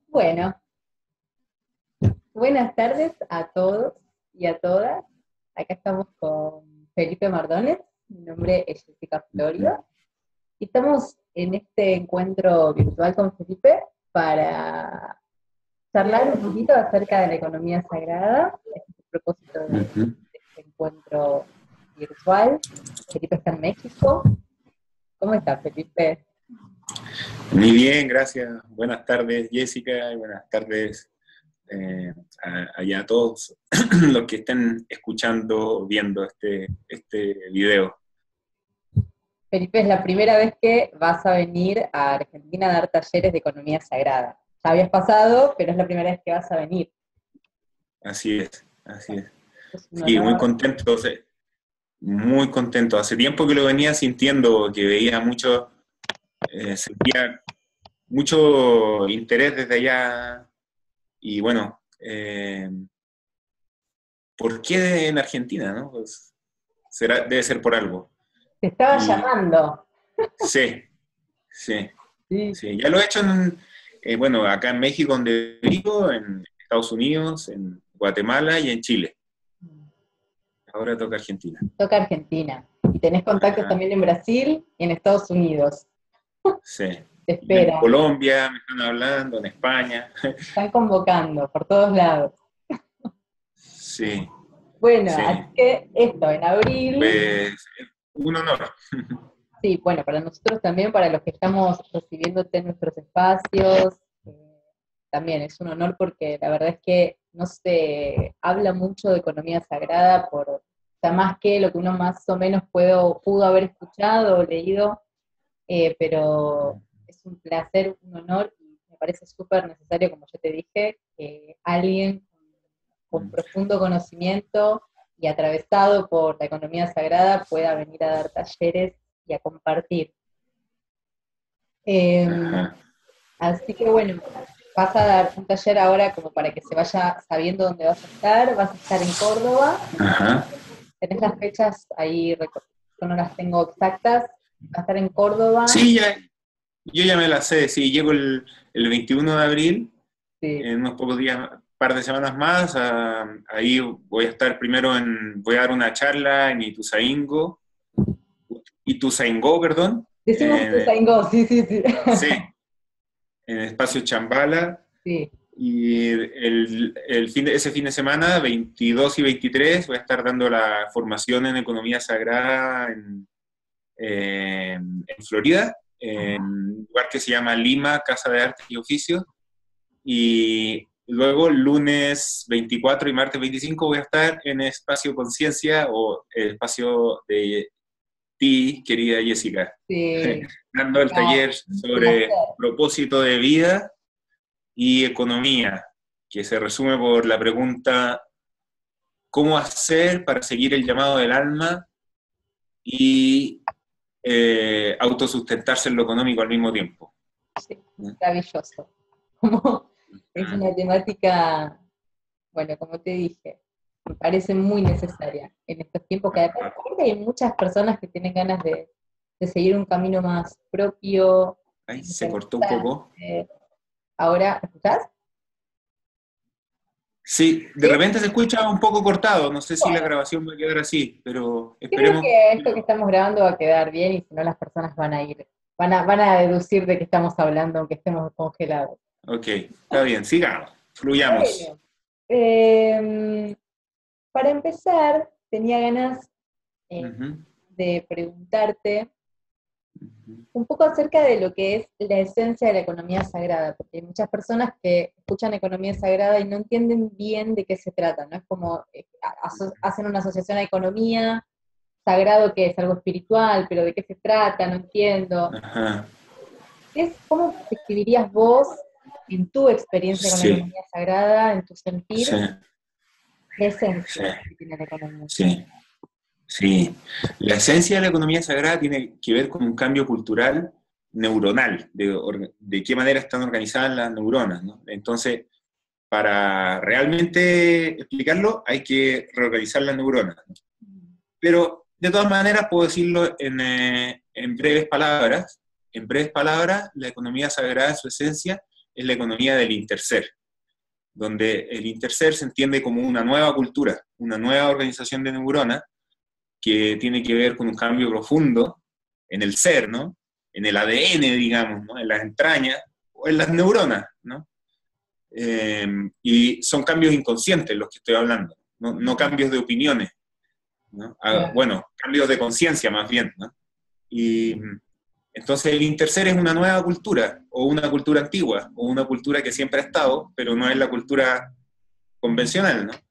Bueno, buenas tardes a todos y a todas. Acá estamos con Felipe Mardones, mi nombre es Jessica Ujú. Florio, y estamos en este encuentro virtual con Felipe para charlar un poquito acerca de la economía sagrada. Este es el propósito Ujú. de este encuentro virtual. Felipe está en México. ¿Cómo está, Felipe? Muy bien, gracias. Buenas tardes, Jessica, y buenas tardes allá a todos los que estén escuchando, viendo este video. Felipe, es la primera vez que vas a venir a Argentina a dar talleres de economía sagrada. Ya habías pasado, pero es la primera vez que vas a venir. Así es, así es. Es un Sí, muy honor. contento, sí, muy contento. Hace tiempo que lo venía sintiendo, que veía mucho, sentía mucho interés desde allá. Y bueno, ¿por qué en Argentina, no? Pues debe ser por algo. Te estaba Y llamando. sí, sí. Sí. Sí, ya lo he hecho bueno, acá en México, donde vivo, en Estados Unidos, en Guatemala y en Chile. Ahora toca Argentina. Toca Argentina. Y tenés contactos Ajá, también en Brasil y en Estados Unidos. sí. Te Y en esperan. Colombia me están hablando, en España. Están convocando por todos lados. Sí, Bueno, sí. así que esto, en abril. Pues un honor. Sí, bueno, para nosotros también, para los que estamos recibiéndote en nuestros espacios, también es un honor porque la verdad es que no se habla mucho de economía sagrada o sea, más que lo que uno más o menos pudo haber escuchado o leído, pero es un placer, un honor y me parece súper necesario, como yo te dije, que alguien con profundo conocimiento y atravesado por la economía sagrada pueda venir a dar talleres y a compartir. Eh, Ajá, Así que bueno, vas a dar un taller ahora como para que se vaya sabiendo dónde vas a estar en Córdoba, ajá. tenés las fechas ahí, yo no las tengo exactas, vas a estar en Córdoba, Sí, ya, yo ya me la sé. Sí, llego el 21 de abril, sí. en unos pocos días, par de semanas más. Ahí voy a estar primero voy a dar una charla en Ituzaingó, perdón, Decimos Ituzaingó, sí, sí, sí. sí, en el espacio Chambala. Sí. Y ese fin de semana, 22 y 23, voy a estar dando la formación en economía sagrada en Florida, en Ajá. un lugar que se llama Lima, Casa de Artes y Oficios. Y luego, lunes 24 y martes 25, voy a estar en Espacio Conciencia, o el espacio de ti, querida Jessica, Sí, dando el acá, taller un sobre placer. propósito de vida y economía, que se resume por la pregunta: ¿cómo hacer para seguir el llamado del alma y autosustentarse en lo económico al mismo tiempo? Sí, maravilloso. Como es una temática, bueno, como te dije, me parece muy necesaria en estos tiempos que además hay muchas personas que tienen ganas de seguir un camino más propio, Ahí de se cortó un poco. realizarse. Ahora, ¿escuchás? Sí, de ¿Sí? repente se escucha un poco cortado, no sé si la Bueno, grabación va a quedar así, pero creo esperemos. que esto que estamos grabando va a quedar bien y si no las personas van a deducir de que estamos hablando aunque estemos congelados. Ok, está bien, sigamos, fluyamos. Bueno, eh, para empezar, tenía ganas eh, Ujú, de preguntarte ujú, un poco acerca de lo que es la esencia de la economía sagrada, porque hay muchas personas que escuchan economía sagrada y no entienden bien de qué se trata, ¿no? Es como hacen una asociación a economía, sagrado que es algo espiritual, pero de qué se trata, no entiendo. ajá, ¿Cómo describirías vos, en tu experiencia con la sí, economía sagrada, en tu sí, sentir, la sí, esencia que tiene la economía sí. Sí, la esencia de la economía sagrada tiene que ver con un cambio cultural neuronal, de qué manera están organizadas las neuronas, ¿no? Entonces, para realmente explicarlo, hay que reorganizar las neuronas, ¿no? Pero, de todas maneras, puedo decirlo en breves palabras. En breves palabras, la economía sagrada, en su esencia, es la economía del interser, donde el interser se entiende como una nueva cultura, una nueva organización de neuronas que tiene que ver con un cambio profundo en el ser, ¿no? En el ADN, digamos, ¿no? En las entrañas o en las neuronas, ¿no? Y son cambios inconscientes los que estoy hablando, no cambios de opiniones, ¿no? Bueno, cambios de conciencia más bien, ¿no? Y entonces el interser es una nueva cultura, o una cultura antigua, o una cultura que siempre ha estado, pero no es la cultura convencional, ¿no?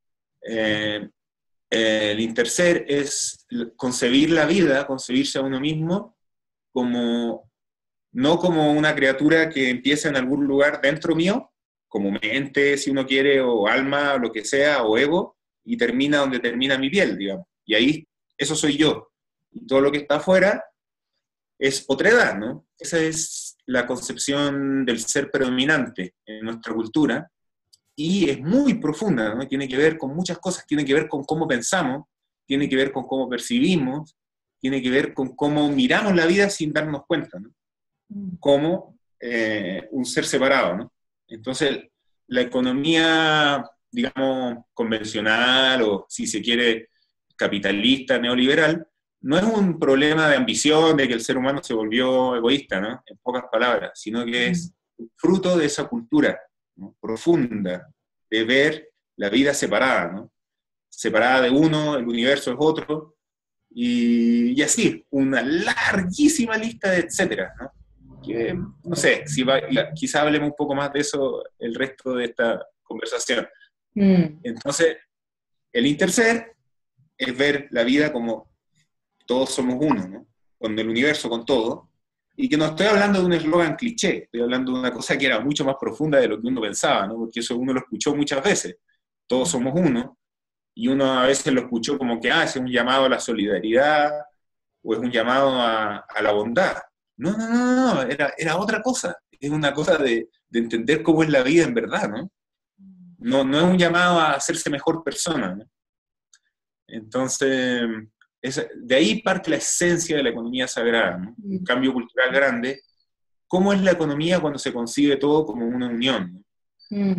El interser es concebir la vida, concebirse a uno mismo como, no como una criatura que empieza en algún lugar dentro mío, como mente, si uno quiere, o alma, o lo que sea, o ego, y termina donde termina mi piel, digamos. Y ahí, eso soy yo. Y todo lo que está afuera es otredad, ¿no? Esa es la concepción del ser predominante en nuestra cultura, y es muy profunda, ¿no? Tiene que ver con muchas cosas, tiene que ver con cómo pensamos, tiene que ver con cómo percibimos, tiene que ver con cómo miramos la vida sin darnos cuenta, ¿no? Como un ser separado, ¿no? Entonces, la economía, digamos, convencional, o si se quiere, capitalista, neoliberal, no es un problema de ambición, de que el ser humano se volvió egoísta, ¿no? En pocas palabras, sino que es fruto de esa cultura, ¿no? Profunda, de ver la vida separada, ¿no? Separada de uno, el universo es otro, y así, una larguísima lista de etcétera, ¿no? Que, no sé, quizá hablemos un poco más de eso el resto de esta conversación. Entonces, el interser es ver la vida como todos somos uno, ¿no? Con el universo, con todo, y que no estoy hablando de un eslogan cliché, estoy hablando de una cosa que era mucho más profunda de lo que uno pensaba, ¿no? Porque eso uno lo escuchó muchas veces, todos somos uno, y uno a veces lo escuchó como que, es un llamado a la solidaridad, o es un llamado a la bondad. No, era otra cosa, es una cosa de entender cómo es la vida en verdad, ¿no? No es un llamado a hacerse mejor persona, ¿no? Entonces, de ahí parte la esencia de la economía sagrada, ¿no? Un cambio cultural grande. ¿Cómo es la economía cuando se concibe todo como una unión, ¿no?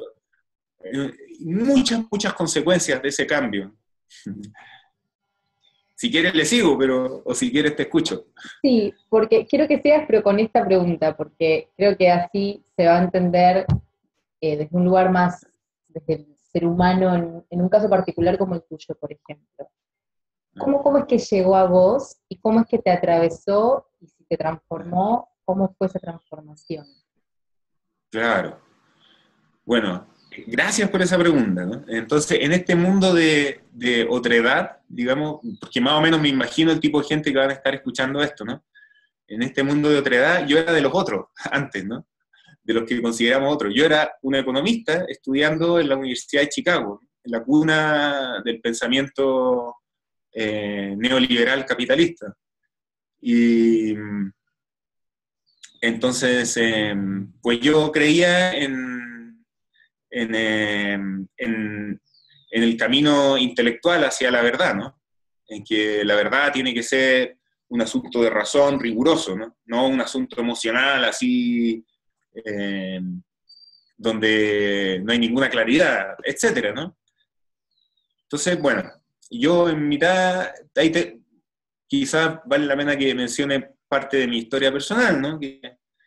Muchas consecuencias de ese cambio. Si quieres le sigo, o si quieres te escucho. Sí, porque quiero que sigas, pero con esta pregunta, porque creo que así se va a entender desde un lugar más, desde el ser humano, en un caso particular como el tuyo, por ejemplo. ¿Cómo es que llegó a vos y cómo es que te atravesó y si te transformó, cómo fue esa transformación? Claro. Bueno, gracias por esa pregunta, ¿no? Entonces, en este mundo de otredad, digamos, porque más o menos me imagino el tipo de gente que van a estar escuchando esto, ¿no? En este mundo de otredad, yo era de los otros, antes, ¿no? De los que consideramos otros. Yo era un economista estudiando en la Universidad de Chicago, en la cuna del pensamiento neoliberal capitalista. Y entonces, pues yo creía en el camino intelectual hacia la verdad, ¿no? En que la verdad tiene que ser un asunto de razón riguroso, ¿no? No un asunto emocional así, donde no hay ninguna claridad, etcétera, ¿no? Entonces, bueno, yo en mitad, quizás vale la pena que mencione parte de mi historia personal, ¿no? Que,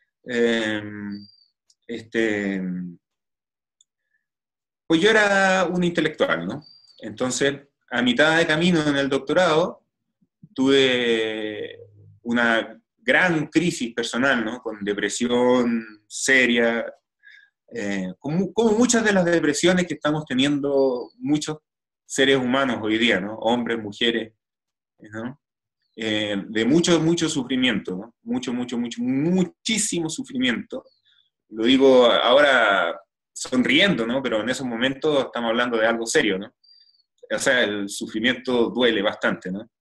pues yo era un intelectual, ¿no? Entonces, a mitad de camino en el doctorado, tuve una gran crisis personal, ¿no? Con depresión seria, como muchas de las depresiones que estamos teniendo muchos seres humanos hoy día, ¿no? Hombres, mujeres, ¿no? De mucho sufrimiento, ¿no? Muchísimo sufrimiento. Lo digo ahora sonriendo, ¿no? Pero en esos momentos estamos hablando de algo serio, ¿no? O sea, el sufrimiento duele bastante, ¿no?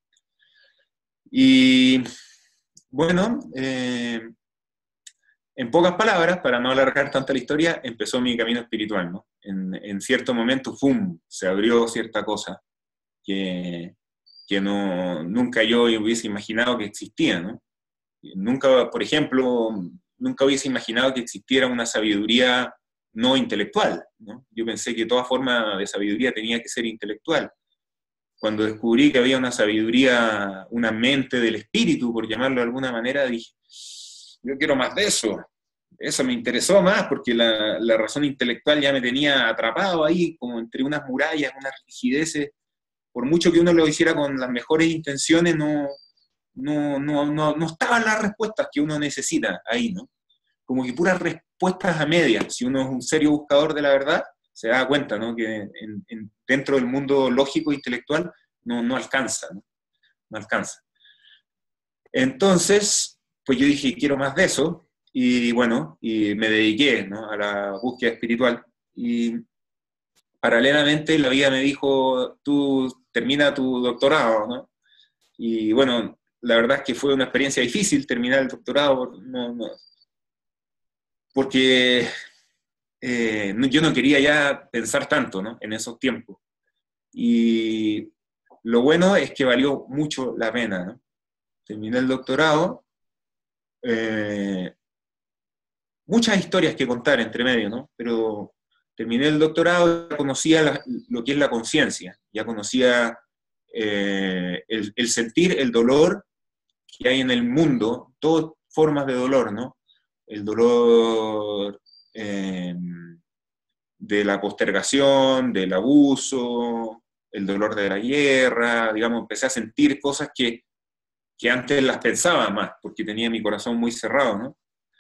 Y bueno, en pocas palabras, para no alargar tanta la historia, empezó mi camino espiritual, ¿no? En cierto momento, ¡fum!, se abrió cierta cosa que nunca yo hubiese imaginado que existía, ¿no? Nunca, por ejemplo, nunca hubiese imaginado que existiera una sabiduría no intelectual, ¿no? Yo pensé que toda forma de sabiduría tenía que ser intelectual. Cuando descubrí que había una sabiduría, una mente del espíritu, por llamarlo de alguna manera, dije, yo quiero más de eso. Eso me interesó más porque la razón intelectual ya me tenía atrapado ahí, como entre unas murallas, unas rigideces. Por mucho que uno lo hiciera con las mejores intenciones, no estaban las respuestas que uno necesita ahí, ¿no? Como que puras respuestas a medias. Si uno es un serio buscador de la verdad, se da cuenta, ¿no? Que dentro del mundo lógico e intelectual no alcanza, ¿no? No alcanza. Entonces, pues yo dije, quiero más de eso, y bueno, y me dediqué, ¿no?, a la búsqueda espiritual. Y paralelamente la vida me dijo, tú termina tu doctorado, ¿no? Y bueno, la verdad es que fue una experiencia difícil terminar el doctorado, porque yo no quería ya pensar tanto, ¿no?, en esos tiempos. Y lo bueno es que valió mucho la pena, ¿no? Terminé el doctorado, muchas historias que contar entre medio, ¿no? Pero terminé el doctorado, ya conocía lo que es la conciencia, ya conocía el sentir el dolor que hay en el mundo, todas formas de dolor, ¿no? El dolor de la postergación, del abuso, el dolor de la guerra, digamos, empecé a sentir cosas que antes las pensaba más, porque tenía mi corazón muy cerrado, ¿no?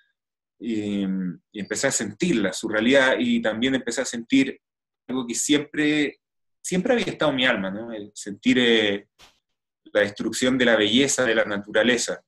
Y empecé a sentirla, su realidad, y también empecé a sentir algo que siempre había estado en mi alma, ¿no? El sentir la destrucción de la belleza de la naturaleza,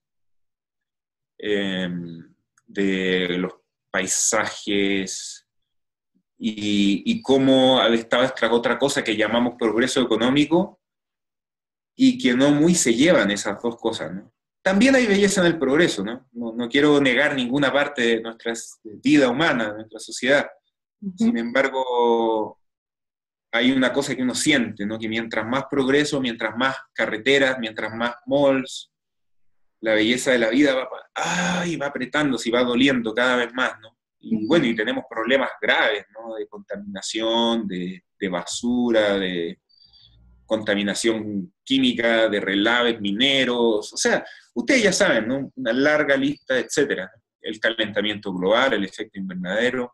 de los paisajes, y cómo estaba esta otra cosa que llamamos progreso económico, y que no muy se llevan esas dos cosas, ¿no? También hay belleza en el progreso, ¿no? No quiero negar ninguna parte de nuestra vida humana, de nuestra sociedad. Sin embargo, hay una cosa que uno siente, ¿no? Que mientras más progreso, mientras más carreteras, mientras más malls, la belleza de la vida va apretándose y va doliendo cada vez más, ¿no? Y bueno, y tenemos problemas graves, ¿no? De contaminación, de basura, de contaminación química, de relaves mineros, o sea, ustedes ya saben, ¿no? Una larga lista, etcétera. El calentamiento global, el efecto invernadero.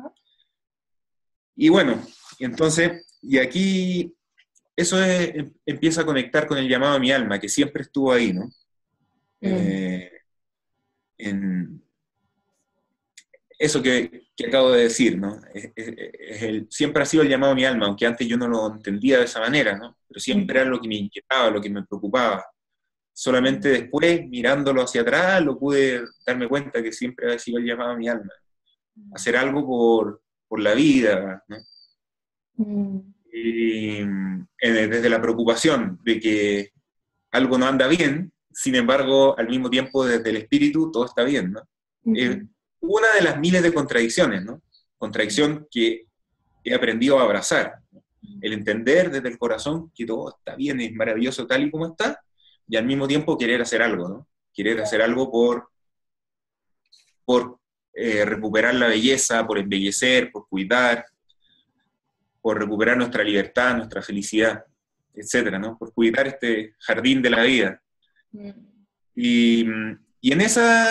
Y bueno, entonces, y aquí eso empieza a conectar con el llamado a mi alma, que siempre estuvo ahí, ¿no? En eso que acabo de decir, ¿no? Siempre ha sido el llamado a mi alma, aunque antes yo no lo entendía de esa manera, ¿no? Pero siempre era lo que me inquietaba, lo que me preocupaba. Solamente después, mirándolo hacia atrás, lo pude darme cuenta que siempre ha sido el llamado a mi alma. Hacer algo por la vida, ¿no? Y desde la preocupación de que algo no anda bien, sin embargo, al mismo tiempo, desde el espíritu, todo está bien, ¿no? Una de las miles de contradicciones, ¿no? Contradicción que he aprendido a abrazar, ¿no? El entender desde el corazón que todo está bien, es maravilloso tal y como está, y al mismo tiempo querer hacer algo, ¿no? Querer hacer algo por recuperar la belleza, por embellecer, por cuidar, por recuperar nuestra libertad, nuestra felicidad, etcétera, ¿no? Por cuidar este jardín de la vida. Y en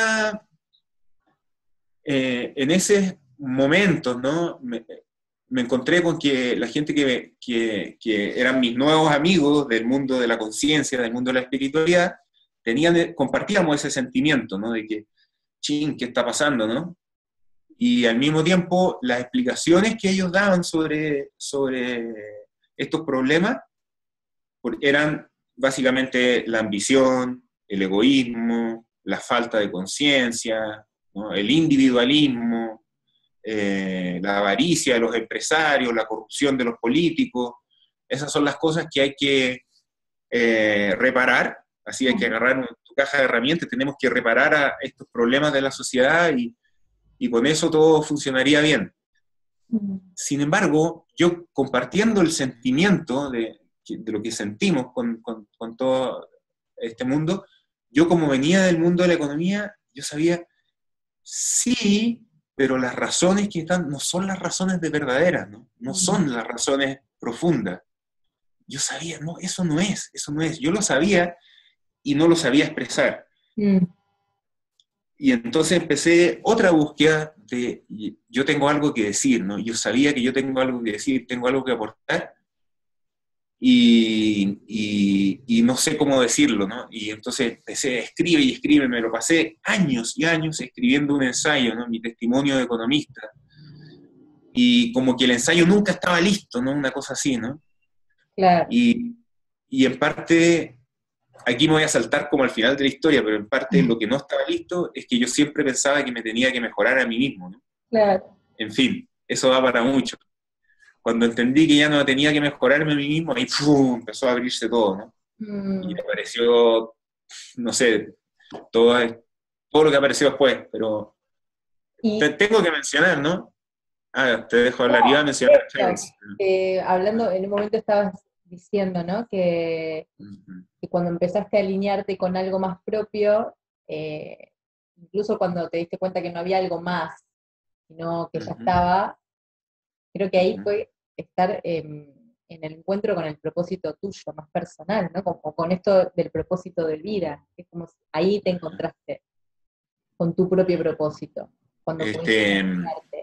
esos momentos, ¿no? Me encontré con que la gente que eran mis nuevos amigos del mundo de la conciencia, del mundo de la espiritualidad, compartíamos ese sentimiento, ¿no? De que, ching, ¿qué está pasando, no? Y al mismo tiempo, las explicaciones que ellos daban sobre estos problemas eran básicamente la ambición, el egoísmo, la falta de conciencia, ¿no? El individualismo, la avaricia de los empresarios, la corrupción de los políticos. Esas son las cosas que hay que reparar, así hay que agarrar tu caja de herramientas, tenemos que reparar a estos problemas de la sociedad y con eso todo funcionaría bien. Sin embargo, yo compartiendo el sentimiento de lo que sentimos con todo este mundo, yo como venía del mundo de la economía, yo sabía, Sí, pero las razones que están no son las razones de verdaderas, ¿no? No son las razones profundas. Yo sabía, no, eso no es. Yo lo sabía y no lo sabía expresar. Mm, Y entonces empecé otra búsqueda de, yo tengo algo que decir, ¿no? Yo sabía que yo tengo algo que decir, tengo algo que aportar, y no sé cómo decirlo, ¿no? Y entonces empecé a escribir y escribir, me lo pasé años y años escribiendo un ensayo, ¿no? Mi testimonio de economista. Y como que el ensayo nunca estaba listo, ¿no? Una cosa así, ¿no? claro. Y, y en parte, aquí me voy a saltar como al final de la historia, pero en parte lo que no estaba listo es que yo siempre pensaba que me tenía que mejorar a mí mismo, ¿no? Claro. En fin, eso da para mucho. Cuando entendí que ya no tenía que mejorarme a mí mismo, ahí ¡pum! Empezó a abrirse todo, ¿no? Y Mm, apareció, no sé, todo, todo lo que apareció después, pero y tengo que mencionar, ¿no? Ah, te dejo no, hablar, iba a mencionar a eso, Charles. hablando, en un momento estabas diciendo, ¿no? Ujú, Que cuando empezaste a alinearte con algo más propio, incluso cuando te diste cuenta que no había algo más, sino que ya ujú, estaba, creo que ahí ujú. fue estar en el encuentro con el propósito tuyo, más personal, ¿no? Como con esto del propósito de vida, es como si ahí te encontraste con tu propio propósito, cuando pudiste Este, alinearte.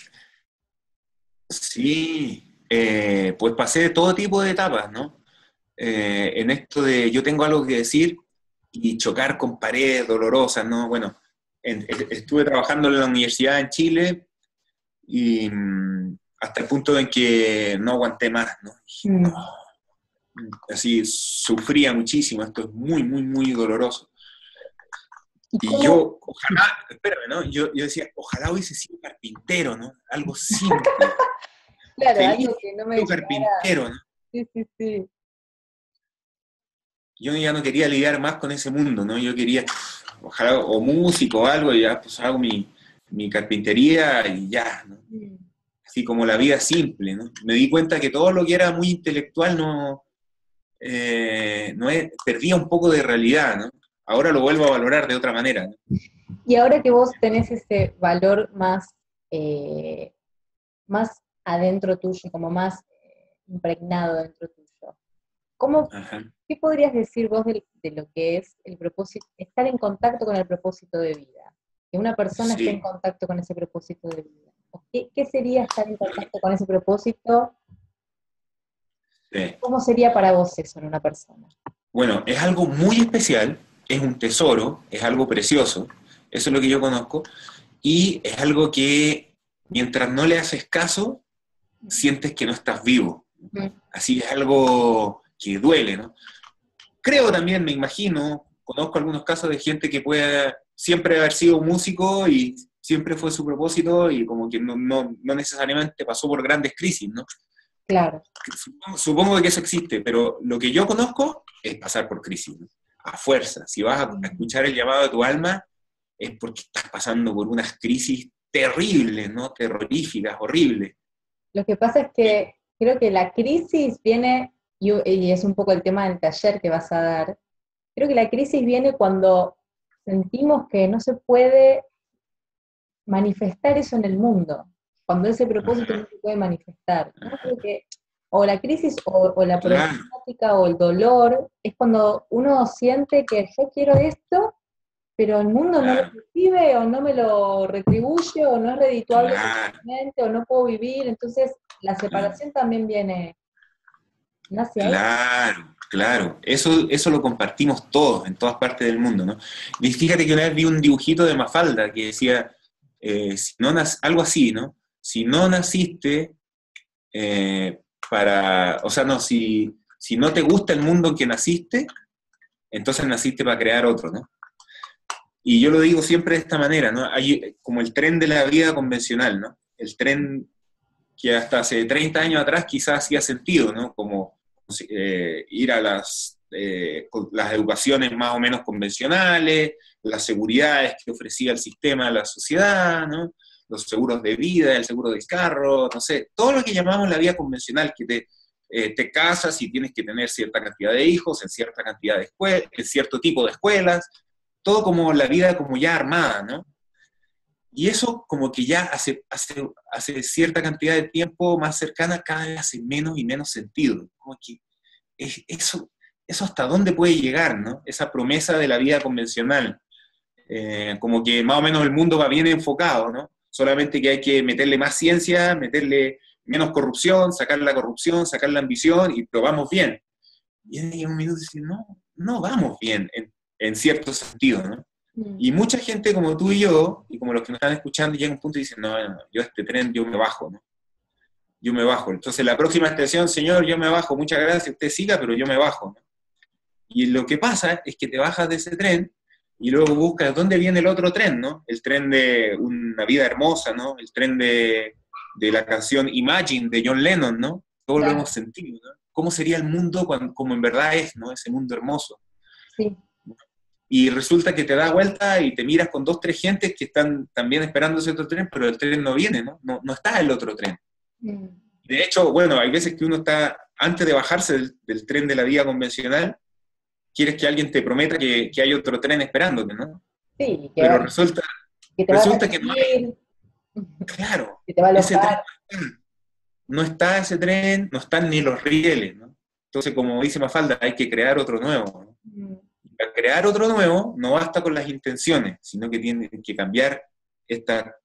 sí, pues pasé de todo tipo de etapas, ¿no? En esto de yo tengo algo que decir y chocar con paredes dolorosas, ¿no? Bueno, estuve trabajando en la universidad en Chile y hasta el punto en que no aguanté más, ¿no? Mm. Así sufría muchísimo, esto es muy, muy, muy doloroso. ¿Y Y cómo? yo, ojalá, espérame, ¿no? Yo decía, ojalá hubiese sido carpintero, ¿no? Algo simple, Claro, feliz algo que no me siendo llevara. carpintero, ¿no? Sí, sí, sí. Yo ya no quería lidiar más con ese mundo, ¿no? Yo quería, ojalá, o músico o algo, y ya pues hago mi carpintería y ya, ¿no? Mm. Así como la vida simple, ¿no? Me di cuenta que todo lo que era muy intelectual perdía un poco de realidad, ¿no? Ahora lo vuelvo a valorar de otra manera, ¿no? Y ahora que vos tenés ese valor más, eh, más adentro tuyo, como más impregnado dentro tuyo, ¿cómo, Ajá. qué podrías decir vos de lo que es el propósito, estar en contacto con el propósito de vida? Que una persona esté en Sí, contacto con ese propósito de vida. ¿O qué sería estar en contacto con ese propósito? sí. ¿Cómo sería para vos eso en una persona? Bueno, es algo muy especial, es un tesoro, es algo precioso, eso es lo que yo conozco, y es algo que mientras no le haces caso, sientes que no estás vivo. Mm, Así es algo que duele, ¿no? Creo también, me imagino, conozco algunos casos de gente que puede siempre haber sido músico y siempre fue su propósito y como que no necesariamente pasó por grandes crisis, ¿no? claro. Supongo que eso existe, pero lo que yo conozco es pasar por crisis, ¿no? A fuerza. Si vas a Mm. escuchar el llamado de tu alma, es porque estás pasando por unas crisis terribles, ¿no? Terroríficas, horribles. Lo que pasa es que creo que la crisis viene, y es un poco el tema del taller que vas a dar, creo que la crisis viene cuando sentimos que no se puede manifestar eso en el mundo, cuando ese propósito no Ajá, se puede manifestar, ¿no? Creo ajá. que o la crisis o la Claro, problemática o el dolor es cuando uno siente que yo quiero esto, pero el mundo no lo claro, recibe o no me lo retribuye o no es redituable claro, socialmente o no puedo vivir, entonces la claro. separación también viene, nace ahí. Claro, claro. Eso lo compartimos todos, en todas partes del mundo, ¿no? Y fíjate que una vez vi un dibujito de Mafalda que decía, si no algo así, ¿no? Si no naciste o sea, no, si no te gusta el mundo en que naciste, entonces naciste para crear otro, ¿no? Y yo lo digo siempre de esta manera, ¿no? Hay como el tren de la vida convencional, ¿no? El tren que hasta hace 30 años atrás quizás hacía sentido, ¿no? Como ir a las educaciones más o menos convencionales, las seguridades que ofrecía el sistema a la sociedad, ¿no? Los seguros de vida, el seguro del carro, no sé, todo lo que llamamos la vida convencional, que te casas y tienes que tener cierta cantidad de hijos, en cierta cantidad de escuelas, en cierto tipo de escuelas, todo como la vida como ya armada, ¿no? Y eso como que ya hace cierta cantidad de tiempo más cercana, cada vez hace menos y menos sentido. Como que eso hasta dónde puede llegar, ¿no? Esa promesa de la vida convencional. Como que más o menos el mundo va bien enfocado, ¿no? Solamente que hay que meterle más ciencia, meterle menos corrupción, sacar la ambición y probamos bien. Y en un minuto dice, no, no vamos bien en cierto sentido, ¿no? Y mucha gente como tú y yo, y como los que nos están escuchando, llega a un punto y dicen, no, no, yo este tren, yo me bajo, ¿no? Yo me bajo. Entonces la próxima estación, señor, yo me bajo, muchas gracias, usted siga, pero yo me bajo, ¿no? Y lo que pasa es que te bajas de ese tren y luego buscas dónde viene el otro tren, ¿no? El tren de Una vida hermosa, ¿no? El tren de la canción Imagine de John Lennon, ¿no? Todos lo hemos sentido, ¿no? ¿Cómo sería el mundo como en verdad es, ¿no? Ese mundo hermoso. Sí. Y resulta que te das vuelta y te miras con 2, 3 gentes que están también esperando ese otro tren, pero el tren no viene, ¿no? No está el otro tren. De hecho, bueno, hay veces que uno está, antes de bajarse del tren de la vida convencional, quieres que alguien te prometa que hay otro tren esperándote, ¿no? Sí, pero resulta que te va a que no hay. Claro, que te va a ese tren alojar. no está ese tren, no están ni los rieles, ¿no? Entonces, como dice Mafalda, hay que crear otro nuevo, ¿no? Para crear otro nuevo no basta con las intenciones, sino que tiene que cambiar esta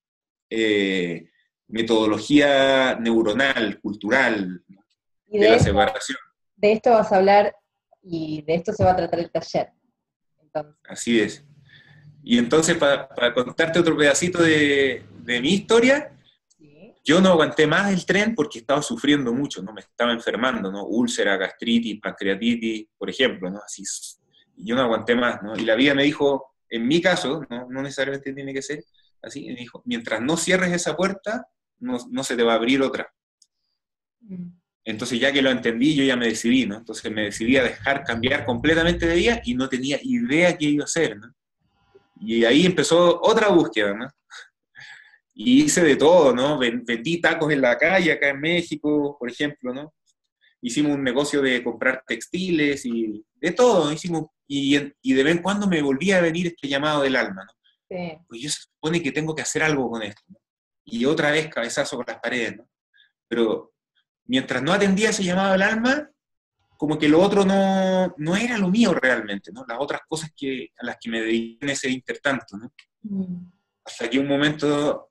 metodología neuronal, cultural, ¿no? Y De la separación. de esto vas a hablar y de esto se va a tratar el taller. Entonces. Así es. Y entonces, para contarte otro pedacito de mi historia, Sí. yo no aguanté más el tren porque estaba sufriendo mucho, ¿no? Me estaba enfermando, ¿no? Úlcera, gastritis, pancreatitis, por ejemplo, ¿no? Así, y yo no aguanté más, ¿no? Y la vida me dijo, en mi caso, no necesariamente tiene que ser así, me dijo, mientras no cierres esa puerta, no se te va a abrir otra. Entonces, ya que lo entendí, yo ya me decidí, ¿no? Entonces me decidí a cambiar completamente de vida y no tenía idea qué iba a hacer, ¿no? Y ahí empezó otra búsqueda, ¿no? Y hice de todo, ¿no? Vendí tacos en la calle acá en México, por ejemplo, ¿no? Hicimos un negocio de comprar textiles y de todo, hicimos, y de vez en cuando me volvía a venir este llamado del alma, ¿no? Sí. Pues yo se supone que tengo que hacer algo con esto, ¿no? Y otra vez cabezazo con las paredes, ¿no? Pero mientras no atendía ese llamado del alma, como que lo otro no era lo mío realmente, ¿no? Las otras cosas a las que me dediqué en ese intertanto, ¿no? Hasta que un momento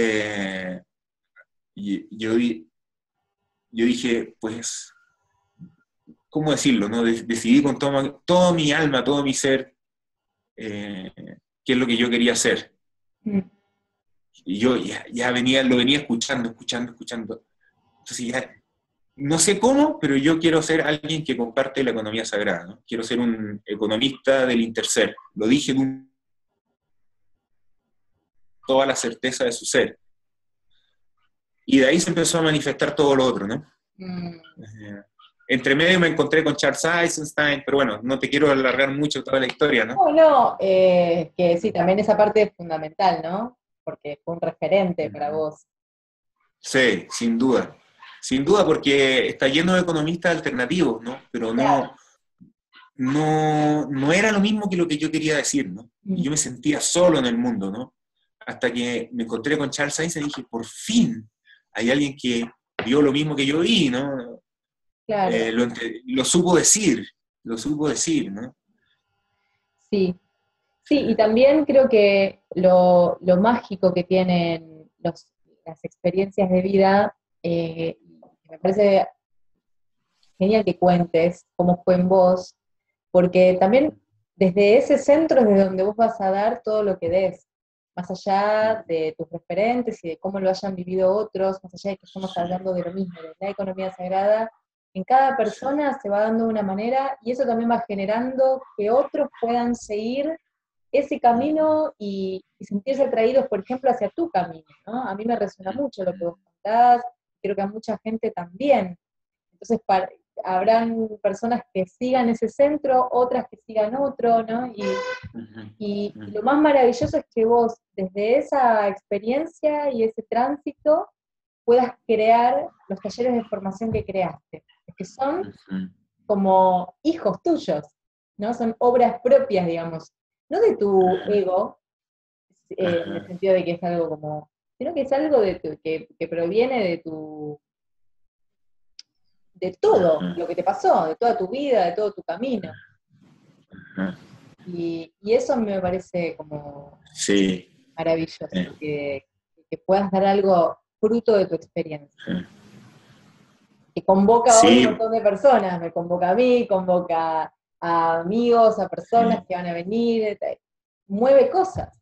yo dije, pues, ¿cómo decirlo? ¿No? Decidí con todo mi alma, todo mi ser, qué es lo que yo quería hacer. Y yo ya lo venía escuchando. Entonces ya, no sé cómo, pero yo quiero ser alguien que comparte la economía sagrada, ¿no? Quiero ser un economista del interser. Lo dije con toda la certeza de su ser. Y de ahí se empezó a manifestar todo lo otro, ¿no? Entre medio me encontré con Charles Eisenstein, pero bueno, no te quiero alargar mucho toda la historia, ¿no? No, que sí, también esa parte es fundamental, ¿no? Porque fue un referente para vos. Sí, sin duda. Sin duda, porque está lleno de economistas alternativos, ¿no? Pero no era lo mismo que lo que yo quería decir, ¿no? Y yo me sentía solo en el mundo, ¿no? Hasta que me encontré con Charles Einstein y dije, por fin, hay alguien que vio lo mismo que yo vi, ¿no? Claro. Lo supo decir, ¿no? Sí, sí, y también creo que lo mágico que tienen las experiencias de vida, me parece genial que cuentes cómo fue en vos, porque también desde ese centro es desde donde vos vas a dar todo lo que des, más allá de tus referentes y de cómo lo hayan vivido otros, más allá de que estamos hablando de lo mismo, de la economía sagrada, en cada persona se va dando de una manera y eso también va generando que otros puedan seguir ese camino y sentirse atraídos, por ejemplo, hacia tu camino, ¿no? A mí me resuena mucho lo que vos contás, creo que a mucha gente también. Entonces, habrán personas que sigan ese centro, otras que sigan otro, ¿no? Y lo más maravilloso es que vos, desde esa experiencia y ese tránsito, puedas crear los talleres de formación que creaste, que son como hijos tuyos, ¿no? Son obras propias, digamos, no de tu ego, en el sentido de que es algo como, sino que es algo que proviene de todo lo que te pasó, de toda tu vida, de todo tu camino. Y eso me parece como maravilloso, que puedas dar algo fruto de tu experiencia. Que convoca a un montón de personas, me convoca a mí, convoca a amigos, a personas que van a venir, mueve cosas.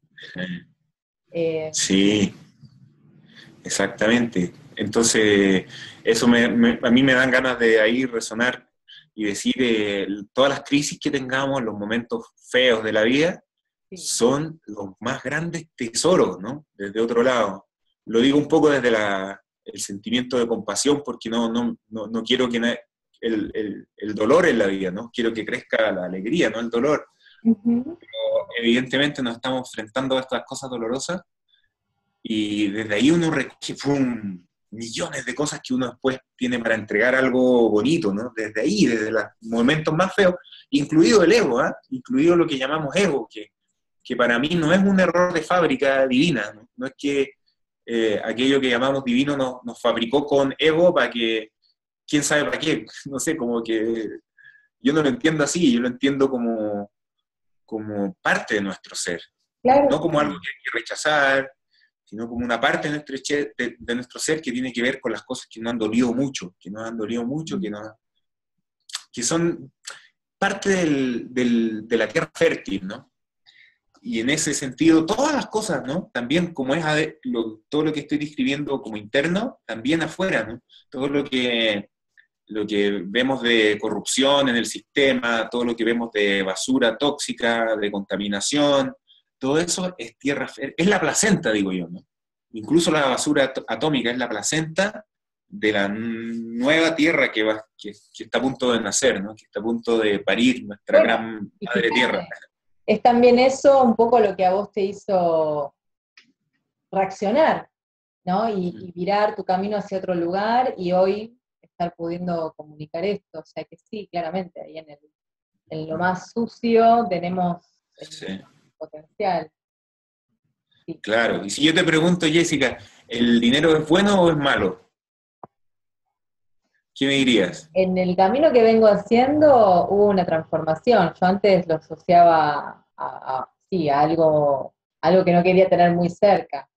Sí, exactamente. Entonces, eso a mí me dan ganas de ahí resonar y decir, todas las crisis que tengamos, los momentos feos de la vida, son los más grandes tesoros, ¿no? Desde otro lado. Lo digo un poco desde el sentimiento de compasión, porque no quiero que el dolor en la vida, ¿no? Quiero que crezca la alegría, no el dolor. Pero evidentemente nos estamos enfrentando a estas cosas dolorosas, y desde ahí uno millones de cosas que uno después tiene para entregar algo bonito, ¿no? Desde ahí, desde los momentos más feos, incluido el ego, incluido lo que llamamos ego, que para mí no es un error de fábrica divina, no es que aquello que llamamos divino nos fabricó con ego para que, quién sabe para qué, no sé, como que yo no lo entiendo así, yo lo entiendo como parte de nuestro ser, claro. No como algo que hay que rechazar, sino como una parte de nuestro ser que tiene que ver con las cosas que nos han dolido mucho, que son parte de la tierra fértil, ¿no? Y en ese sentido, todas las cosas, ¿no? También como todo lo que estoy describiendo como interno, también afuera, ¿no? Todo lo que vemos de corrupción en el sistema, todo lo que vemos de basura tóxica, de contaminación, todo eso es tierra fértil, es la placenta, digo yo, ¿no? Incluso la basura atómica es la placenta de la nueva tierra que está a punto de nacer, ¿no? Que está a punto de parir nuestra gran madre tierra. Es también eso un poco lo que a vos te hizo reaccionar, ¿no? Y virar tu camino hacia otro lugar, y hoy estar pudiendo comunicar esto. O sea que sí, claramente, ahí en lo más sucio tenemos potencial. Sí. Claro, y si yo te pregunto, Jessica, ¿el dinero es bueno o es malo? ¿Qué me dirías? En el camino que vengo haciendo hubo una transformación. Yo antes lo asociaba a algo que no quería tener muy cerca,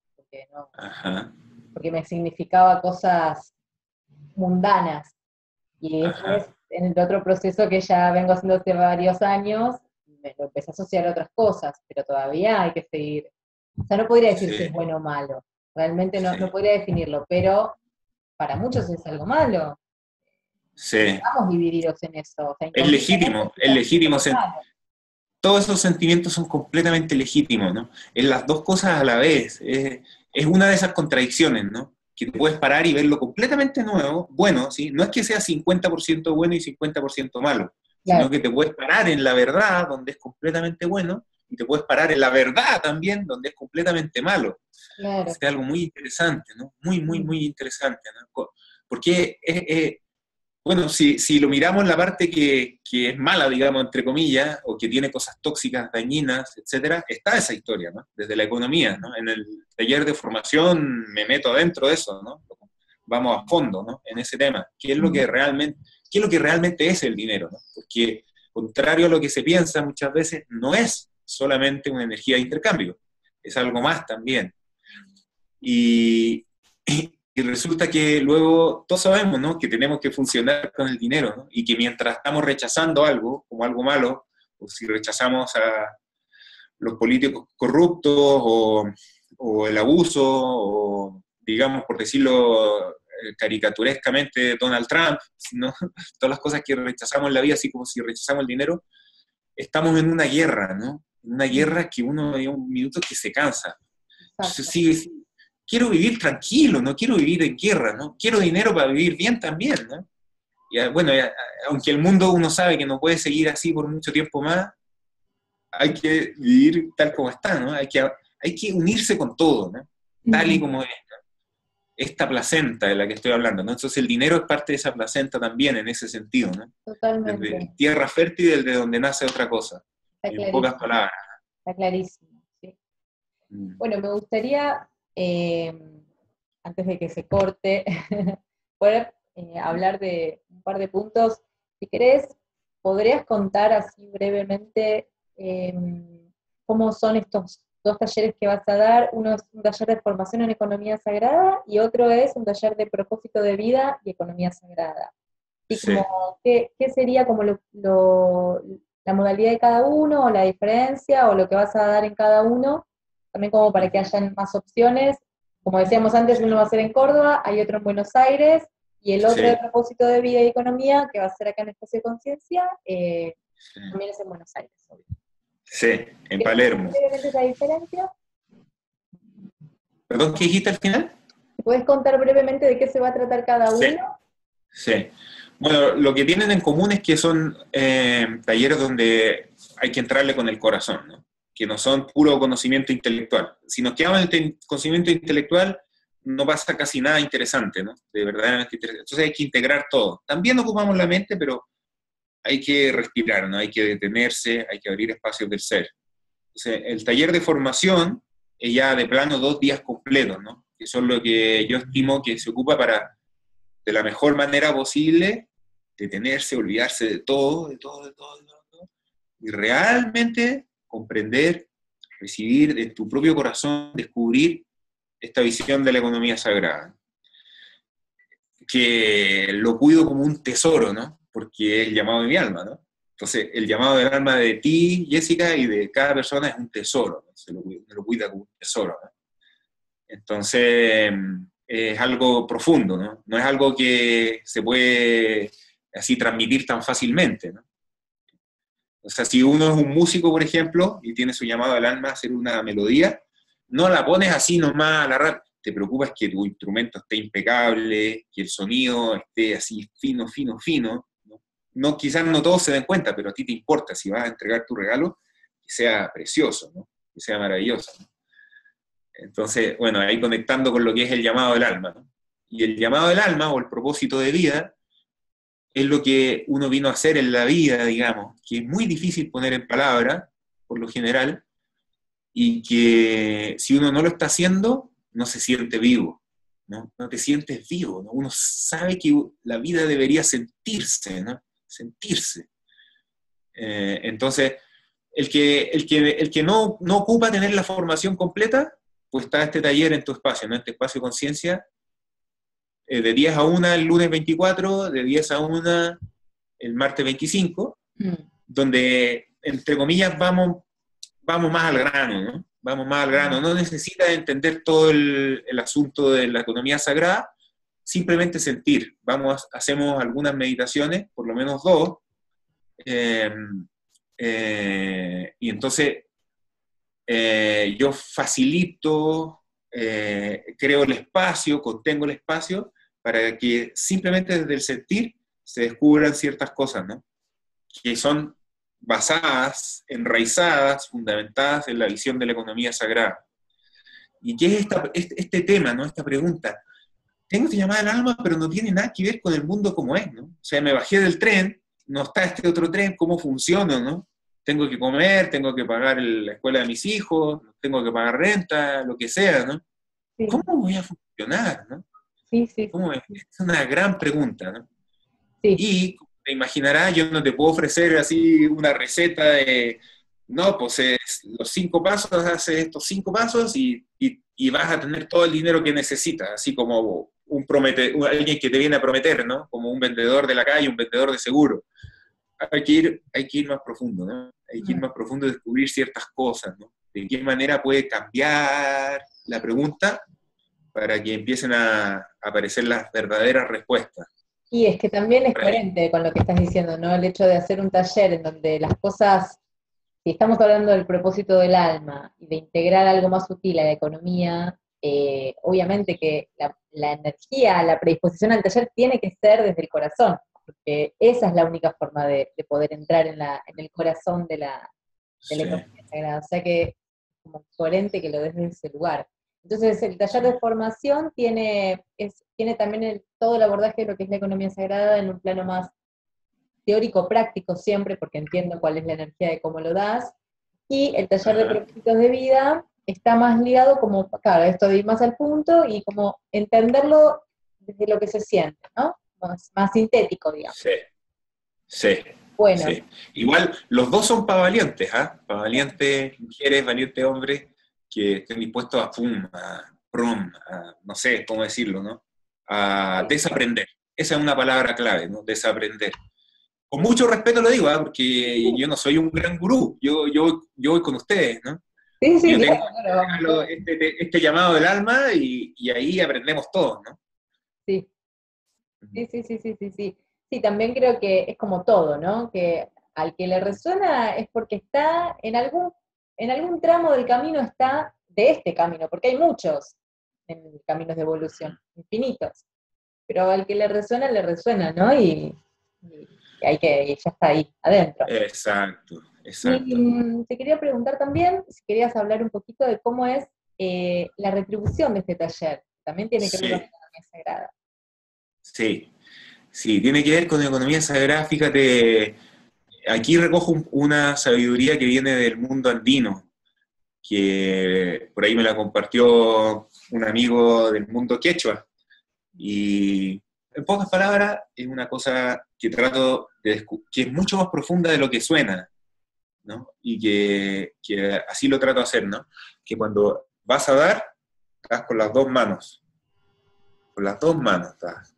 porque me significaba cosas mundanas. Y después, en el otro proceso que ya vengo haciendo hace varios años, me lo empecé a asociar a otras cosas, pero todavía hay que seguir. O sea, no podría decir si es bueno o malo. Realmente no podría definirlo, pero para muchos es algo malo. Sí. Estamos divididos en eso. O sea, es legítimo. Todos esos sentimientos son completamente legítimos, ¿no? Es las dos cosas a la vez. Es una de esas contradicciones, ¿no? Que te puedes parar y verlo completamente nuevo, bueno, ¿sí? No es que sea 50% bueno y 50% malo, sino que te puedes parar en la verdad, donde es completamente bueno, y te puedes parar en la verdad también, donde es completamente malo. Claro. Es algo muy interesante, ¿no? Muy, muy, muy interesante, ¿no? Porque bueno, si lo miramos en la parte que es mala, digamos, entre comillas, o que tiene cosas tóxicas, dañinas, etcétera, está esa historia, ¿no? Desde la economía, ¿no? En el taller de formación me meto adentro de eso, ¿no? Vamos a fondo, ¿no? En ese tema. ¿Qué es lo que realmente es el dinero, ¿no? Porque, contrario a lo que se piensa muchas veces, no es solamente una energía de intercambio, es algo más también. Y resulta que luego todos sabemos, ¿no? Que tenemos que funcionar con el dinero, ¿no? Y que mientras estamos rechazando algo como algo malo, o si rechazamos a los políticos corruptos o el abuso, o digamos, por decirlo caricaturescamente, Donald Trump, ¿no? Todas las cosas que rechazamos en la vida, así como si rechazamos el dinero, estamos en una guerra, ¿no? En una guerra que uno hay un minuto que se cansa. Entonces, sí, quiero vivir tranquilo, no quiero vivir en guerra, ¿no? Quiero dinero para vivir bien también, ¿no? Y, bueno, aunque el mundo uno sabe que no puede seguir así por mucho tiempo más, hay que vivir tal como está, ¿no? Hay que unirse con todo, ¿no? Tal y como es, ¿no? Esta placenta de la que estoy hablando, ¿no? Entonces el dinero es parte de esa placenta también, en ese sentido, ¿no? Totalmente. Desde tierra fértil, desde donde nace otra cosa, en pocas palabras. Está clarísimo, sí. Bueno, me gustaría, antes de que se corte, poder hablar de un par de puntos. Si querés, ¿podrías contar así brevemente cómo son estos dos talleres que vas a dar? Uno es un taller de formación en economía sagrada y otro es un taller de propósito de vida y economía sagrada. Y Sí. como, ¿qué sería como la modalidad de cada uno, o la diferencia, o lo que vas a dar en cada uno? También como para que hayan más opciones. Como decíamos antes, uno va a ser en Córdoba, hay otro en Buenos Aires, y el otro de Sí, propósito de vida y economía, que va a ser acá en Espacio de Conciencia, sí, también es en Buenos Aires, obvio. sí, en ¿Quieres contar Palermo. brevemente esa diferencia? ¿Perdón, qué dijiste al final? ¿Puedes contar brevemente de qué se va a tratar cada Sí, uno? sí. Bueno, lo que tienen en común es que son talleres donde hay que entrarle con el corazón, ¿no? Que no son puro conocimiento intelectual. Si nos quedamos en el conocimiento intelectual, no pasa casi nada interesante, ¿no? De verdaderamente interesante. Entonces hay que integrar todo. También ocupamos la mente, pero hay que respirar, ¿no? Hay que detenerse, hay que abrir espacios del ser. Entonces, el taller de formación es ya de plano 2 días completos, ¿no? Que son lo que yo estimo que se ocupa para, de la mejor manera posible, detenerse, olvidarse de todo, de todo, de todo, de todo, de todo, y realmente comprender, recibir de tu propio corazón, descubrir esta visión de la economía sagrada, que lo cuido como un tesoro, ¿no? Porque es el llamado de mi alma, ¿no? Entonces, el llamado del alma de ti, Jessica, y de cada persona es un tesoro, ¿no? Me lo cuida como un tesoro, ¿no? Entonces, es algo profundo, ¿no? No es algo que se puede así transmitir tan fácilmente, ¿no? O sea, si uno es un músico, por ejemplo, y tiene su llamado al alma a hacer una melodía, no la pones así nomás a la radio. Te preocupas que tu instrumento esté impecable, que el sonido esté así fino, fino, fino. ¿No? No, quizás no todos se den cuenta, pero a ti te importa si vas a entregar tu regalo, que sea precioso, ¿no? Que sea maravilloso, ¿no? Entonces, bueno, ahí conectando con lo que es el llamado del alma, ¿no? Y el llamado del alma o el propósito de vida es lo que uno vino a hacer en la vida, digamos, que es muy difícil poner en palabras, por lo general, y que si uno no lo está haciendo, no se siente vivo, ¿no? No te sientes vivo, ¿no? Uno sabe que la vida debería sentirse, ¿no? Sentirse. Entonces, el que no ocupa tener la formación completa, pues está este taller en tu espacio, ¿no? Este espacio de conciencia, de 10 a 1 el lunes 24, de 10 a 1 el martes 25, donde, entre comillas, vamos más al grano, ¿no? Vamos más al grano. No necesitas entender todo el asunto de la economía sagrada, simplemente sentir. Hacemos algunas meditaciones, por lo menos 2, eh, y entonces yo facilito, creo el espacio, contengo el espacio, para que simplemente desde el sentir se descubran ciertas cosas, ¿no? Que son basadas, enraizadas, fundamentadas en la visión de la economía sagrada. ¿Y qué es este tema, ¿no? Esta pregunta? Tengo que llamar al alma, pero no tiene nada que ver con el mundo como es, ¿no? O sea, me bajé del tren, no está este otro tren, ¿cómo funciona, no? Tengo que comer, tengo que pagar la escuela de mis hijos, tengo que pagar renta, lo que sea, ¿no? Sí, ¿Cómo voy a funcionar, no? sí, sí, ¿Cómo sí, es? sí. Es una gran pregunta, ¿no? Sí, Y, como te imaginarás, yo no te puedo ofrecer así una receta de, no, pues los 5 pasos, haces estos 5 pasos y vas a tener todo el dinero que necesitas, así como alguien que te viene a prometer, ¿no? Como un vendedor de la calle, un vendedor de seguro. Hay que ir más profundo, ¿no? Hay que ir más profundo y descubrir ciertas cosas, ¿no? De qué manera puede cambiar la pregunta para que empiecen a aparecer las verdaderas respuestas. y es que también es coherente con lo que estás diciendo, ¿no? El hecho de hacer un taller en donde las cosas, si estamos hablando del propósito del alma y de integrar algo más sutil a la economía, obviamente que la energía, la predisposición al taller tiene que ser desde el corazón, porque esa es la única forma de poder entrar en el corazón de la Sí, economía sagrada. O sea que es como coherente que lo des desde ese lugar. Entonces, el taller sí, de formación tiene también todo el abordaje de lo que es la economía sagrada en un plano más teórico, práctico siempre, porque entiendo cuál es la energía de cómo lo das. Y el taller de ajá, propósitos de vida está más ligado como, claro, esto de ir más al punto y como entenderlo desde lo que se siente, ¿no? Más sintético, digamos. Sí, sí, Bueno, sí. Igual, los dos son para valientes, ¿ah? Para valientes mujeres, valientes hombres que estén dispuestos a no sé cómo decirlo, ¿no? A desaprender. Esa es una palabra clave, ¿no? Desaprender. Con mucho respeto lo digo, ¿ah? Porque yo no soy un gran gurú, yo voy con ustedes, ¿no? sí, sí, Yo tengo claro, claro, vamos todos. este llamado del alma y ahí aprendemos todos, ¿no? Sí, sí, sí, sí, sí, sí, sí. Sí, también creo que es como todo, ¿no? Que al que le resuena es porque está en algún tramo del camino está de este camino, porque hay muchos en caminos de evolución, infinitos. Pero al que le resuena, ¿no? Y hay que, y ya está ahí, adentro. Exacto, Y exacto. te quería preguntar también, si querías hablar un poquito de cómo es la retribución de este taller. También tiene que ver con la Sí, economía sagrada. sí, sí, tiene que ver con economía sagrada. Fíjate, aquí recojo una sabiduría que viene del mundo andino, que por ahí me la compartió un amigo del mundo quechua. Y en pocas palabras, es una cosa que trato que es mucho más profunda de lo que suena, ¿no? Y que así lo trato de hacer, ¿no? Que cuando vas a dar, das con las dos manos das.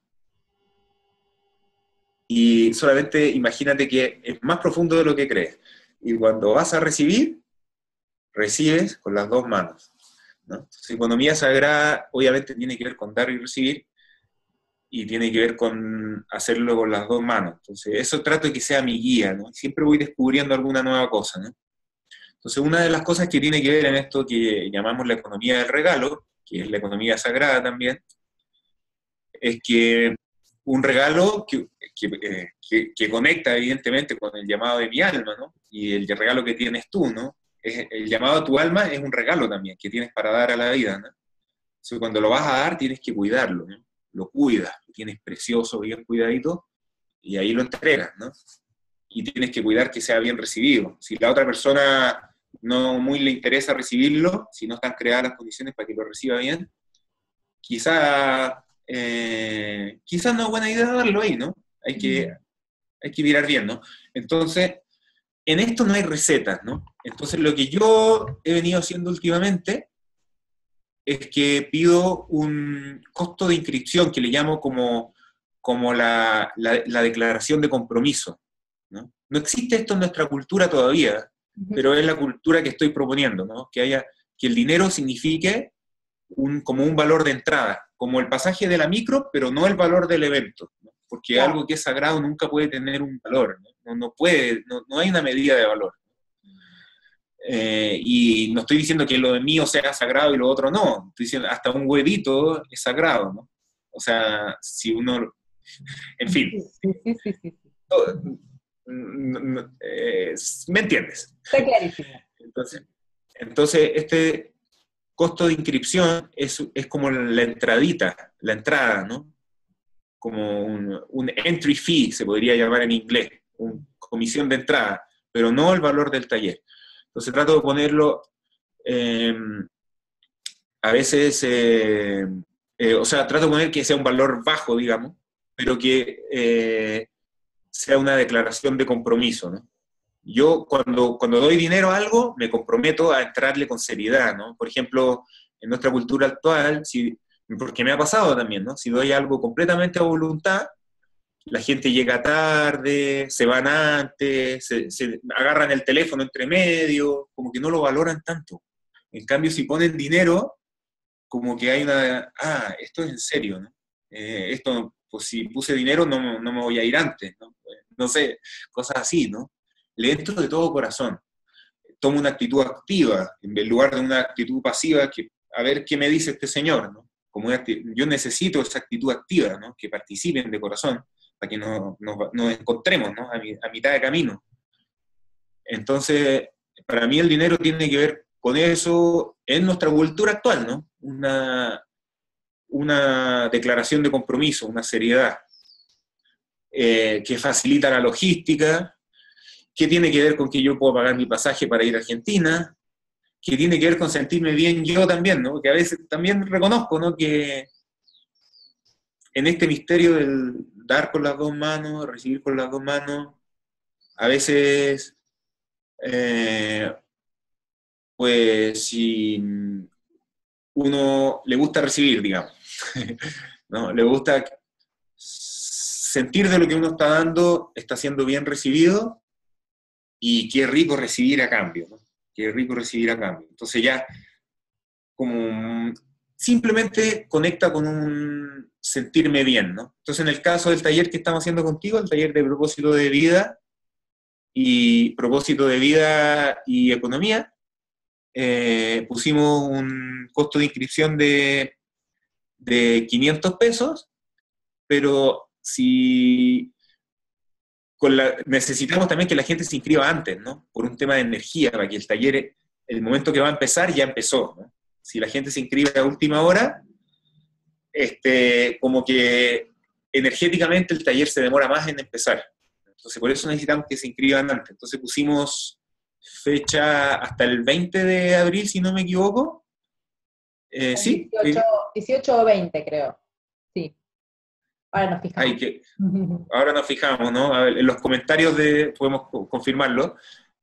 Y solamente imagínate que es más profundo de lo que crees. Y cuando vas a recibir, recibes con las dos manos, ¿no? Entonces, economía sagrada obviamente tiene que ver con dar y recibir, y tiene que ver con hacerlo con las dos manos. Entonces, eso trato de que sea mi guía, ¿no? Siempre voy descubriendo alguna nueva cosa, ¿no? Entonces, una de las cosas que tiene que ver en esto que llamamos la economía del regalo, que es la economía sagrada también, es que un regalo que conecta evidentemente con el llamado de mi alma, ¿no? Y el regalo que tienes tú, ¿no? El llamado a tu alma es un regalo también que tienes para dar a la vida, ¿no? Entonces, cuando lo vas a dar, tienes que cuidarlo, ¿no? Lo cuidas, lo tienes precioso, bien cuidadito, y ahí lo entregas, ¿no? Y tienes que cuidar que sea bien recibido. Si la otra persona no muy le interesa recibirlo, si no están creadas las condiciones para que lo reciba bien, quizá no es buena idea darlo ahí, ¿no? Hay que mirar bien, ¿no? Entonces, en esto no hay recetas, ¿no? Entonces, lo que yo he venido haciendo últimamente es que pido un costo de inscripción que le llamo como la declaración de compromiso, ¿no? No existe esto en nuestra cultura todavía, Ujú. pero es la cultura que estoy proponiendo, ¿no? Que el dinero signifique como un valor de entrada, como el pasaje de la micro, pero no el valor del evento, ¿no? Porque Claro. algo que es sagrado nunca puede tener un valor, ¿no? No hay una medida de valor. Y no estoy diciendo que lo de mío sea sagrado y lo otro no, estoy diciendo hasta un huevito es sagrado, ¿no? O sea, si uno, en fin, Sí, sí, sí, sí, sí, sí. ¿me entiendes? Está clarísimo. Entonces, entonces, este costo de inscripción es como la entradita, la entrada, ¿no? Como un entry fee, se podría llamar en inglés, una comisión de entrada, pero no el valor del taller. Entonces trato de ponerlo, eh, a veces, o sea, trato de poner que sea un valor bajo, digamos, pero que sea una declaración de compromiso, ¿no? Yo cuando doy dinero a algo, me comprometo a entrarle con seriedad, ¿no? Por ejemplo, en nuestra cultura actual, porque me ha pasado también, ¿no? Si doy algo completamente a voluntad, la gente llega tarde, se van antes, se agarran el teléfono entre medio, como que no lo valoran tanto. En cambio, si ponen dinero, como que hay esto es en serio, ¿no? Esto, pues si puse dinero no me voy a ir antes, ¿no? No sé, cosas así, ¿no? Le entro de todo corazón, tomo una actitud activa, en lugar de una actitud pasiva, que a ver qué me dice este señor, ¿no? Yo necesito esa actitud activa, ¿no? Que participen de corazón, para que nos encontremos, ¿no? A mitad de camino. Entonces, para mí el dinero tiene que ver con eso en nuestra cultura actual, ¿no? Una declaración de compromiso, una seriedad, que facilita la logística, que tiene que ver con que yo puedo pagar mi pasaje para ir a Argentina, que tiene que ver con sentirme bien yo también, ¿no? Que a veces también reconozco, ¿no? Que en este misterio del dar con las dos manos, recibir con las dos manos, a veces, pues si uno le gusta recibir, digamos, ¿no? Le gusta sentir de lo que uno está dando está siendo bien recibido y qué rico recibir a cambio, ¿no? Qué rico recibir a cambio. Entonces ya como simplemente conecta con un sentirme bien, ¿no? Entonces en el caso del taller que estamos haciendo contigo, el taller de propósito de vida y economía, pusimos un costo de inscripción de 500 pesos, pero si necesitamos también que la gente se inscriba antes, ¿no? Por un tema de energía, para que el taller, el momento que va a empezar, ya empezó, ¿no? Si la gente se inscribe a última hora, como que energéticamente el taller se demora más en empezar. Entonces, por eso necesitamos que se inscriban antes. Entonces pusimos fecha hasta el 20 de abril, si no me equivoco. ¿Sí? 18 o 20, creo. Sí. Ahora nos fijamos. Ahora nos fijamos, ¿no? A ver, en los comentarios podemos confirmarlo.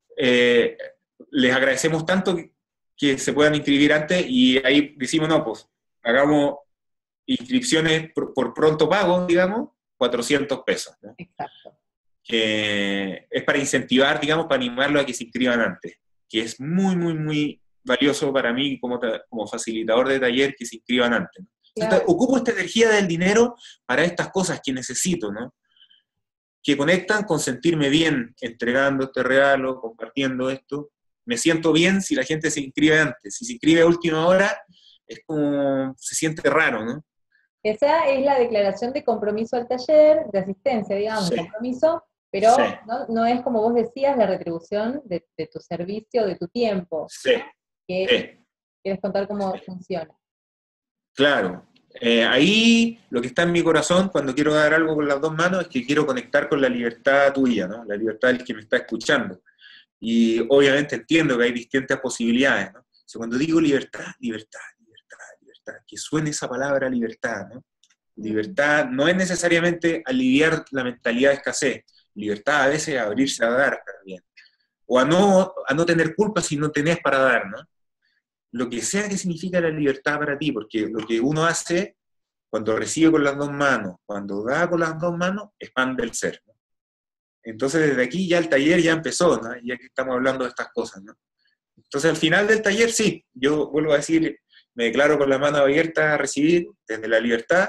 Les agradecemos tanto que se puedan inscribir antes y ahí decimos, no, pues hagamos inscripciones por pronto pago, digamos, 400 pesos, ¿no? Exacto. Que es para incentivar, digamos, para animarlo a que se inscriban antes, que es muy, muy, muy valioso para mí como facilitador de taller que se inscriban antes, ¿no? Claro. Entonces, ocupo esta energía del dinero para estas cosas que necesito, ¿no? Que conectan con sentirme bien entregando este regalo, compartiendo esto. Me siento bien si la gente se inscribe antes. Si se inscribe a última hora, es como, se siente raro, ¿no? Esa es la declaración de compromiso al taller, de asistencia, digamos, Sí. compromiso, pero Sí. no es, como vos decías, la retribución de tu servicio, de tu tiempo. Sí. ¿Quieres contar cómo funciona? Claro. Ahí lo que está en mi corazón cuando quiero dar algo con las dos manos es que quiero conectar con la libertad tuya, ¿no? La libertad del que me está escuchando. Y obviamente entiendo que hay distintas posibilidades, ¿no? O sea, cuando digo libertad, libertad, libertad, libertad, que suene esa palabra libertad, ¿no? Libertad no es necesariamente aliviar la mentalidad de escasez. Libertad a veces es abrirse a dar también. O a no tener culpa si no tenés para dar, ¿no? Lo que sea que significa la libertad para ti, porque lo que uno hace cuando recibe con las dos manos, cuando da con las dos manos, expande el ser, ¿no? Entonces desde aquí ya el taller ya empezó, ¿no? Ya que estamos hablando de estas cosas, ¿no? Entonces al final del taller sí, yo vuelvo a decir, me declaro con la mano abierta a recibir desde la libertad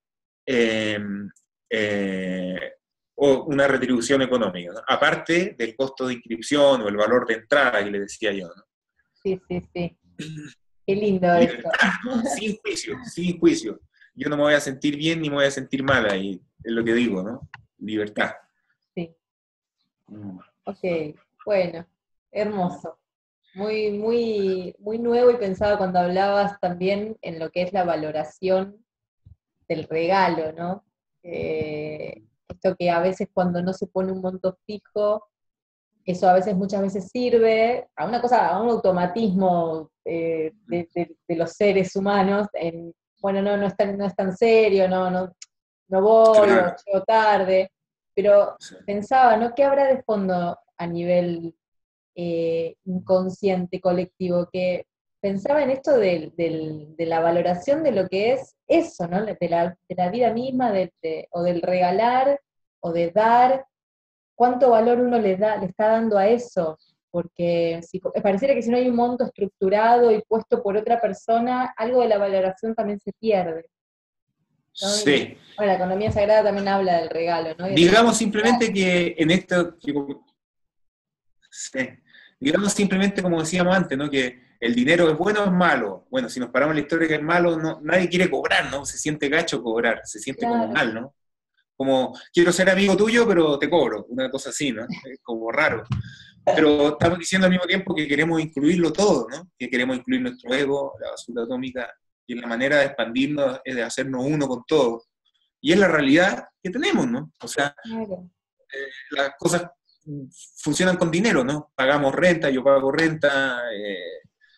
o una retribución económica, ¿no? Aparte del costo de inscripción o el valor de entrada que le decía yo, ¿no? Sí. Qué lindo esto. Sin juicio, sin juicio. Yo no me voy a sentir bien ni me voy a sentir mal ahí, es lo que digo, ¿no? Libertad. Sí. Ok, bueno, hermoso. Muy, muy, muy nuevo y pensado cuando hablabas también en lo que es la valoración del regalo, ¿no? Esto que a veces cuando no se pone un monto fijo, eso a veces, muchas veces sirve a una cosa, a un automatismo de los seres humanos, bueno, no es tan serio, no voy, Claro. o llego tarde, pero Sí. pensaba, ¿no? ¿Qué habrá de fondo a nivel inconsciente colectivo? Que pensaba en esto de la valoración de lo que es eso, ¿no? De la vida misma, o del regalar, o de dar, cuánto valor uno le está dando a eso, porque pareciera que si no hay un monto estructurado y puesto por otra persona, algo de la valoración también se pierde, ¿no? Sí. Bueno, la economía sagrada también habla del regalo, ¿no? Digamos simplemente que en esto, sí. Digamos simplemente como decíamos antes, ¿no? Que el dinero es bueno o es malo. Bueno, si nos paramos en la historia que es malo, nadie quiere cobrar, ¿no? Se siente gacho cobrar, se siente como mal, ¿no? Como, quiero ser amigo tuyo, pero te cobro, una cosa así, ¿no? Es como raro. Pero estamos diciendo al mismo tiempo que queremos incluirlo todo, ¿no? Que queremos incluir nuestro ego, la basura atómica, y la manera de expandirnos es de hacernos uno con todo. Y es la realidad que tenemos, ¿no? O sea, las cosas funcionan con dinero, ¿no? Pagamos renta, yo pago renta,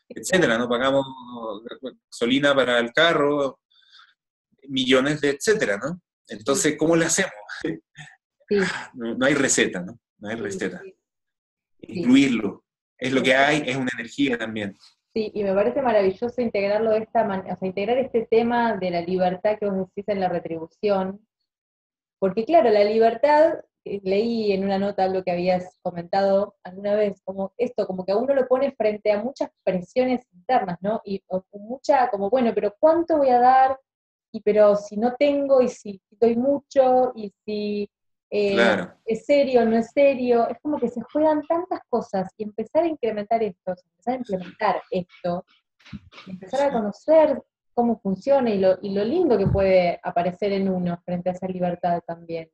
etcétera, no pagamos gasolina para el carro, millones de etcétera, ¿no? Entonces, ¿cómo le hacemos? Sí, No hay receta, ¿no? No hay sí, receta. sí, sí. Incluirlo. Es lo que hay, es una energía también. Sí, y me parece maravilloso integrarlo de esta manera, o sea, integrar este tema de la libertad que vos decís en la retribución, porque claro, la libertad, leí en una nota algo que habías comentado alguna vez, como esto, como que a uno lo pone frente a muchas presiones internas, ¿no? Y mucha, como, bueno, pero ¿cuánto voy a dar? Y pero si no tengo, y si doy mucho, y si Claro. es serio o no es serio, es como que se juegan tantas cosas, y empezar a incrementar esto, empezar a implementar esto, y empezar a Sí. conocer cómo funciona y lo lindo que puede aparecer en uno frente a esa libertad también.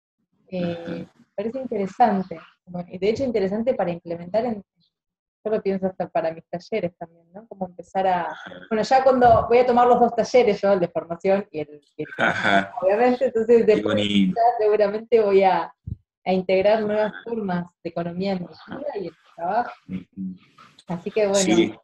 Ajá. Parece interesante, y de hecho interesante para implementar yo lo pienso hasta para mis talleres también, ¿no? Como empezar a, bueno, ya cuando voy a tomar los dos talleres, yo, el de formación y el economía, Ajá. obviamente, entonces Qué después bonito. ya seguramente voy a integrar nuevas formas de economía en mi vida y en mi trabajo. Así que bueno, Sí,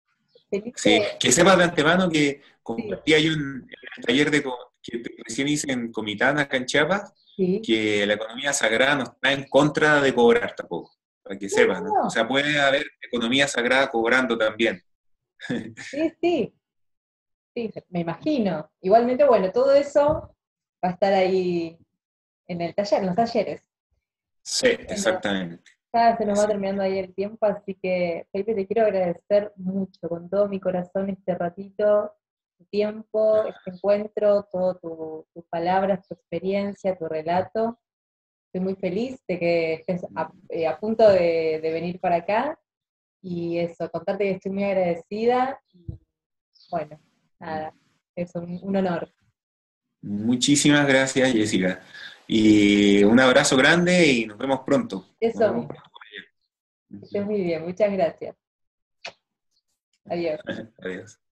sí. Felipe, Que sepas de antemano que sí, compartía yo en el taller que recién hice en Comitán, acá en Chiapas, sí, que la economía sagrada no está en contra de cobrar tampoco, para que no, sepas, no, ¿no? O no, sea, puede haber economía sagrada cobrando también. sí, sí, sí, me imagino. Igualmente, bueno, todo eso va a estar ahí en el taller, en los talleres. Sí, Bueno, exactamente. ya se nos va Así. terminando ahí el tiempo, así que Felipe, te quiero agradecer mucho, con todo mi corazón, este ratito, tu tiempo, este encuentro, todas tus palabras, tu experiencia, tu relato. Estoy muy feliz de que estés a punto de venir para acá y eso, contarte que estoy muy agradecida y bueno, nada, es un honor. Muchísimas gracias, Jessica. Y un abrazo grande y nos vemos pronto. Nos Eso vemos mismo, pronto por que estés allá. muy bien, muchas gracias. Adiós. Adiós.